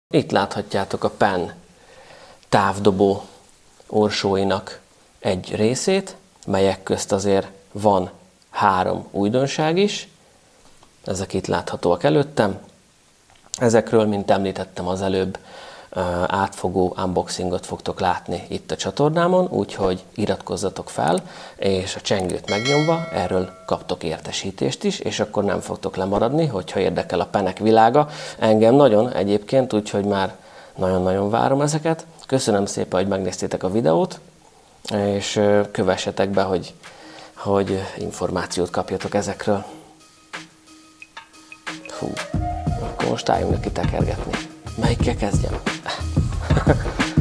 Itt láthatjátok a PEN távdobó orsóinak egy részét, melyek közt azért van 3 újdonság is. Ezek itt láthatóak előttem. Ezekről, mint említettem az előbb, átfogó unboxingot fogtok látni itt a csatornámon, úgyhogy iratkozzatok fel, és a csengőt megnyomva erről kaptok értesítést is, és akkor nem fogtok lemaradni, hogyha érdekel a penek világa. Engem nagyon egyébként, úgyhogy már nagyon-nagyon várom ezeket. Köszönöm szépen, hogy megnéztétek a videót, és kövessetek be, hogy információt kapjatok ezekről. Hú, akkor most álljunk neki tekergetni. Melyikkel kezdjem?